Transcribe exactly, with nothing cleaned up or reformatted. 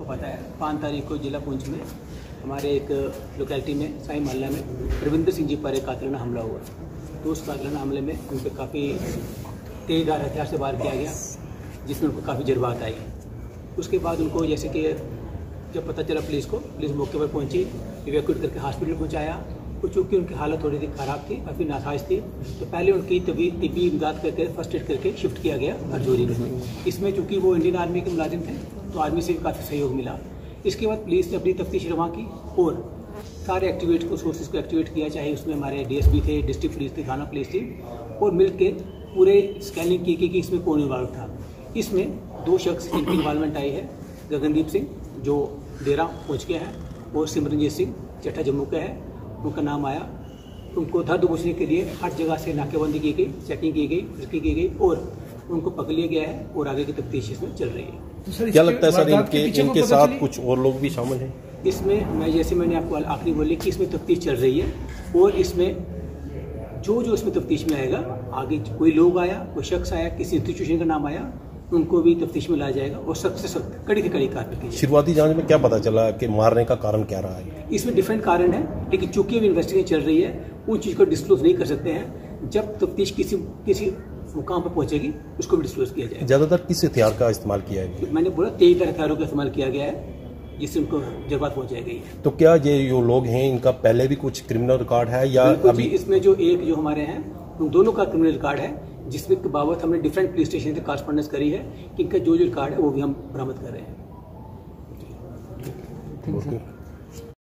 आपको पता है पाँच तारीख को जिला पुंछ में हमारे एक लोकेलिटी में साई मोहल्ला में रविंद्र सिंह जी पर एक कातिलाना हमला हुआ। तो उस कातिलाना हमले में उन पर काफ़ी तेज़धार हथियार से वार किया गया, जिसमें उनको काफ़ी जज्बात आई। उसके बाद उनको जैसे कि जब पता चला पुलिस को, पुलिस मौके पर पहुंची, इवैक्यूएट करके हॉस्पिटल पहुंचाया। और चूँकि उनकी हालत थोड़ी सी ख़राब थी, काफ़ी नासाज थी, तो पहले उनकी तबी तिब्बी इमदाद करके फर्स्ट एड करके शिफ्ट किया गया हरजोरी में। इसमें चूँकि वो इंडियन आर्मी के मुलाजिम थे, तो आर्मी से भी काफ़ी सहयोग मिला। इसके बाद पुलिस ने अपनी तफ्तीश रवा की और सारे एक्टिवेट को सोर्सेज को एक्टिवेट किया, चाहे उसमें हमारे डीएसपी थे, डिस्ट्रिक्ट पुलिस थी, थाना पुलिस थी, और मिल के पूरे स्कैनिंग की कि इसमें कौन इन्वॉल्व था। इसमें दो शख्स इनकी इन्वॉल्वमेंट आई है, गगनदीप सिंह जो डेरा पहुँच गया है और सिमरनजीत सिंह चट्टा जम्मू का है, उनका नाम आया। उनको धर दबोचने के लिए हर जगह से नाकेबंदी की गई, चेकिंग की गई, रिस्की की गई और उनको पकड़ लिया गया है और आगे की तफ्तीश इसमें चल रही है। तो क्या लगता है सर, इनके इनके साथ कुछ और लोग भी शामिल हैं इसमें? मैं जैसे मैंने आपको आखिरी बोली कि इसमें तफ्तीश चल रही है और इसमें जो जो इसमें तफ्तीश में आएगा, आगे कोई लोग आया, कोई शख्स आया, किसी इंस्टीट्यूशन का नाम आया, उनको भी तफ्तीश में लाया जाएगा और सख्त से सख्त कड़ी से कड़ी कार्रवाई की। शुरुआती जांच में क्या पता चला कि मारने का कारण क्या रहा है? इसमें डिफरेंट कारण है, लेकिन चूंकि अभी इन्वेस्टिगेशन चल रही है, उन चीज़ को डिस्क्लोज नहीं कर सकते हैं। जब तफ्तीश किसी किसी मुकाम पर पहुंचेगी, उसको भी डिस्क्लोज किया जाएगा। ज़्यादातर किस हथियार का इस्तेमाल किया है? मैंने बोला तेईस हथियारों का इस्तेमाल किया गया है, जिससे उनको जज्बात पहुंचाई गई है। तो क्या ये जो लोग हैं, इनका पहले भी कुछ क्रिमिनल रिकॉर्ड है या अभी? इसमें जो एक जो हमारे हैं, उन दोनों का क्रिमिनल रिकॉर्ड है, जिसमें के बाबत हमने डिफरेंट पुलिस स्टेशन से कॉरेस्पॉन्डेंस करी है कि इनका जो जो रिकॉर्ड है वो भी हम बरामद कर रहे हैं।